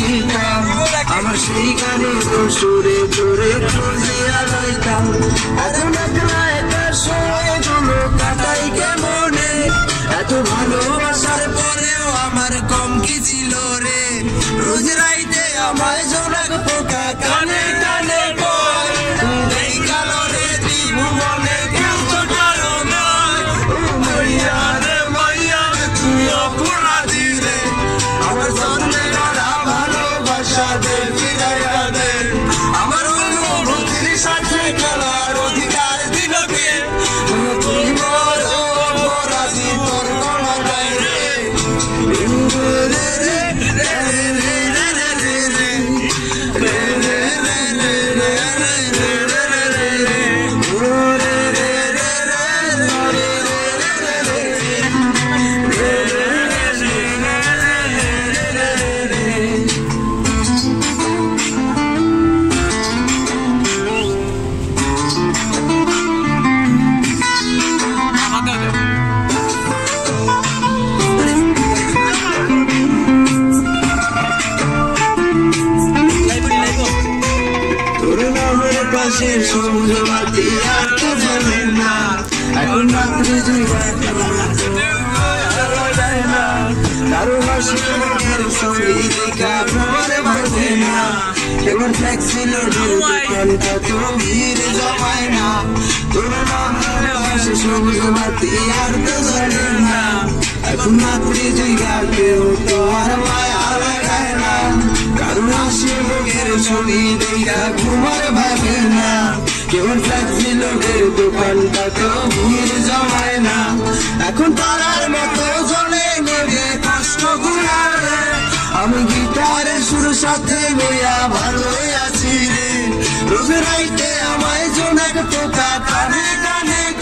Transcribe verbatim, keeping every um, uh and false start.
দিতাম আমার সেই গানের সুরে জোরে খুঁজিয়া লইতাম এখন একলা একা সময় গুলো কাটাই কেমনে এত ভালোবাসার পরেও আমার কম কি ছিল রে রোজ রাইতে আমায় জোনাক পোকা কানে কানে কয় এই কালরে জীবনে কেউ তো পারো না মাইয়া রে মাইয়া তুই অপরাধী রে আমার জন্মে গড়া ভালোবাসা দে ফিরাইয়া দে আমার অনুভূতির সাথে খেলার অধিকার দিল কে তুই বড় অপরাধী তোর কোনো গায়ে রে সবুজ বাতি আর তো জ্বলে না এখন রাত্রে কারো হাসি মুখের ছবি দেখা ঘরে ভাবে না এবার ট্যাক্সি লোডের দোকানটা তো ভিড় জমায় না তোর পাশে সবুজ বাতি আর তো জ্বলে না এখন রাত্রে জায়গা কেউ তো আর মায়া লাগায় না কারো হাসি মুখের ছবি দেখা ঘুমার ভাবে না কেমন ট্যাক্সি লোডের দোকানটা তো ভিড় জমায় না এখন তারার মতো জ্বলে নেবে কষ্ট গুলারে আমি গিটারের সুর সাথে মেয়া ভালোই আছি রে রোজ রাইতে আমায় জোনাক পোকা কানে কানে